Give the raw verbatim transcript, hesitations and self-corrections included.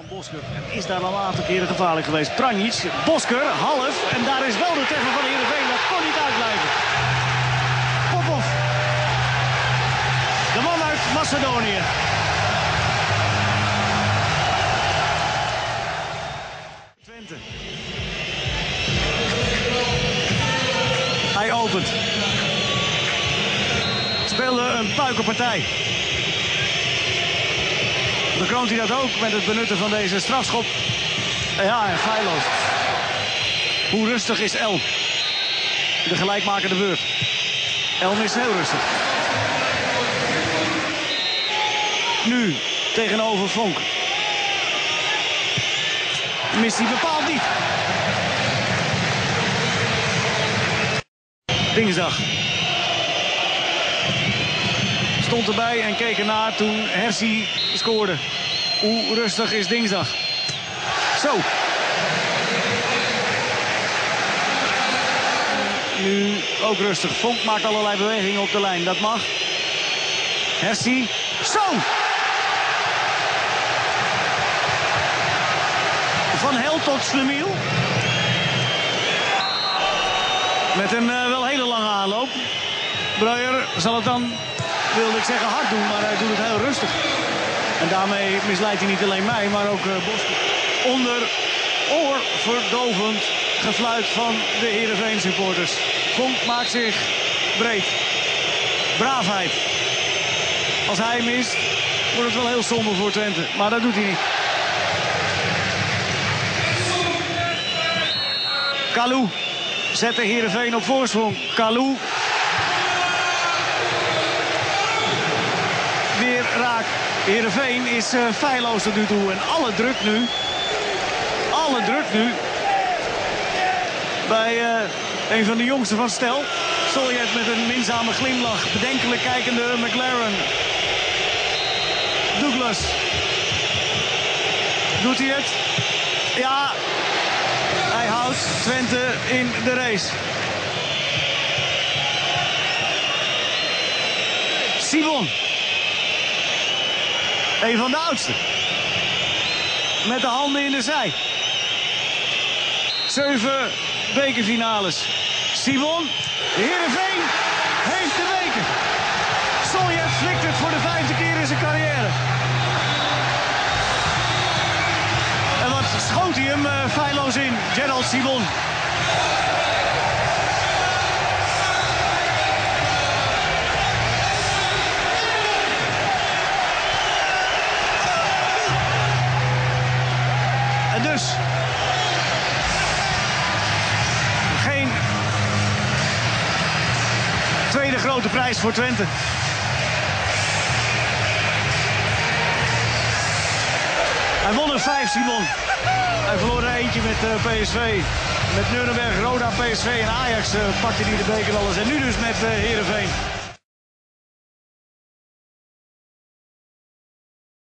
Bosker is daar al een aantal keren gevaarlijk geweest. Pranjic, Bosker, half. En daar is wel de treffer van Heerenveen. Dat kon niet uitblijven. Popov. De man uit Macedonië. Twente. Hij opent. Speelde een puikenpartij. Bekroont hij dat ook met het benutten van deze strafschop. Ja, en feilloos. Hoe rustig is Elm? De gelijkmakende beurt. Elm is heel rustig. Nu tegenover Vonk. Mist hij bepaald niet. Dinsdag. Stond erbij en keek ernaar toen Hersie scoorde. Hoe rustig is Dinsdag? Zo. Nu ook rustig. Vonk maakt allerlei bewegingen op de lijn. Dat mag. Hersie. Zo. Van Hel tot Slemiel. Met een uh, wel hele lange aanloop. Breuer zal het dan, wilde ik zeggen, hard doen, maar hij doet het heel rustig. En daarmee misleidt hij niet alleen mij, maar ook uh, Bosker. Onder oorverdovend gefluit van de Heerenveen supporters. Vonk maakt zich breed. Braafheid. Als hij mist, wordt het wel heel somber voor Twente. Maar dat doet hij niet. Kalou zet de Heerenveen op voorsprong. Kalou. Weer raak. Heerenveen is uh, feilloos tot nu toe. En alle druk nu. Alle druk nu. Bij uh, een van de jongsten van Stel. Soljet met een minzame glimlach. Bedenkelijk kijkende McLaren. Douglas. Doet hij het? Ja. Hij houdt Twente in de race. Simon. Een van de oudsten. Met de handen in de zij. Zeven bekerfinales. Simon. Heerenveen heeft de beker. Soljet flikt het voor de vijfde keer in zijn carrière. En wat schoot hij hem uh, feilloos in. Gerald Simon. En dus geen tweede grote prijs voor Twente. Hij won er vijf, Simon. Hij verloor er eentje met uh, P S V. Met Nuremberg, Roda, P S V en Ajax uh, pakte hij de beker alles. En nu dus met uh, Heerenveen.